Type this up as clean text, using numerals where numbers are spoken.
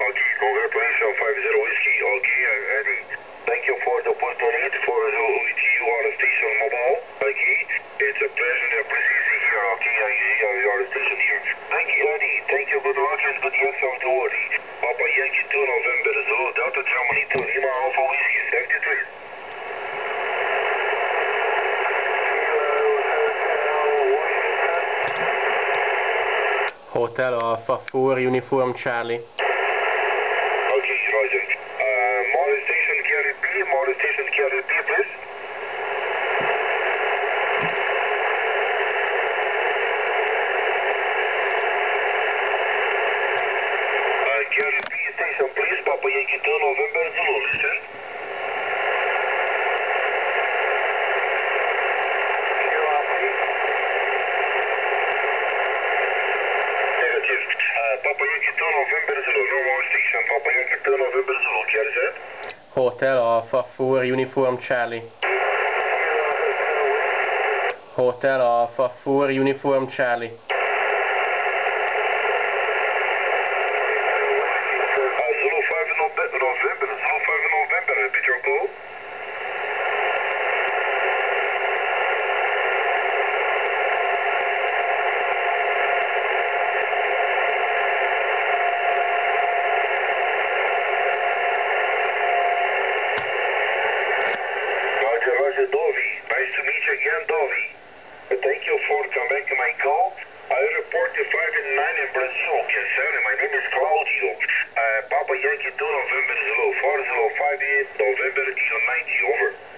Okay, congratulations, 50 Whiskey. Okay, Eddie. Thank you for the opportunity for the OETU on the station mobile. Okay, it's a pleasure and a presence here. Okay, I see you are station here. Thank you, Eddie. Thank you. Good luck and good yes of the Woody. Papa Yankee 2 November Zulu Delta Germany 2 Lima Alpha Whiskey 73. Hotel Alpha 4 Uniform Charlie. Okay, Roger. Model station carry B, model station carry B, please. Carry B station, please. Papa Yankee 2 November Zulu, listen. Papa Yankee 2 November Zulu, normal station. Papa Yankee 2 November Zulu, carry set. Hotel Alpha 4 Uniform Charlie. Hotel Alpha 4 Uniform Charlie. Zulu 5 November, Zulu 5 November, repeat your call. Roger, Dovey. Nice to meet you again, Dovey. Thank you for coming back to my call. I report to 5 and 9 in Brazil. Yes, sir. My name is Claudio. Papa Yankee 2 November Zulu 4058 November 90 over.